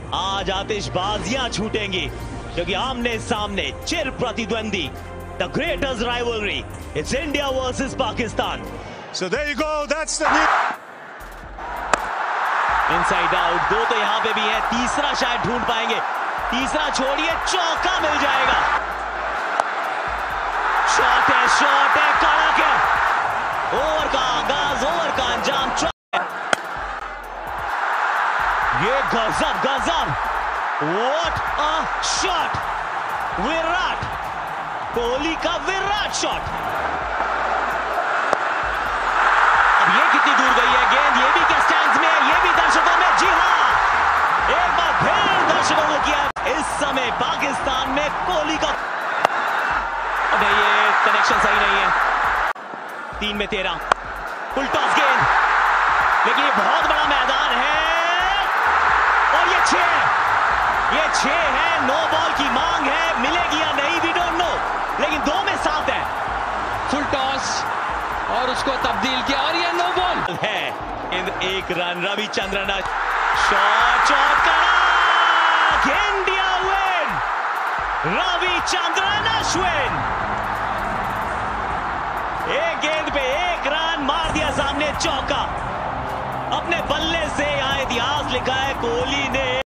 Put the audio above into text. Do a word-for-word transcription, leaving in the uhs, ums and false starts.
आज आतिशबाजियां छूटेंगी क्योंकि आमने सामने चिर प्रतिद्वंदी, the greatest rivalry, it's India versus Pakistan. So there you go, that's the new... inside out, दो तो यहां पे भी है, तीसरा शायद ढूंढ पाएंगे. तीसरा छोड़िए, चौका मिल जाएगा. शॉट है, शॉट है, कड़क है. ओवर का आगाज, ओवर का अंजाम. ये गजब गजब, what a shot. Virat Kohli का विराट शॉट. अब ये कितनी दूर गई है गेंद, ये भी क्या स्टैंड्स में, ये भी दर्शकों में. जी हाँ, एक बार फिर दर्शकों को किया. इस समय पाकिस्तान में कोहली का नहीं, ये कनेक्शन सही नहीं है. तीन में तेरह, फुल टॉस गेंद, लेकिन ये बहुत बड़ा मैदान है और ये छह, ये छह है. नो बॉल की मांग है, मिलेगी या नहीं वी डोंट नो, लेकिन दो में सात है. फुल टॉस और उसको तब्दील किया और ये नो बॉल है. एक रन, रविचंद्रन शॉट, शॉट करा, इंडिया विन. रविचंद्रन अश्विन एक गेंद पे एक रन मार दिया, सामने चौका. अपने बल्ले से यहां इतिहास लिखा है कोहली ने.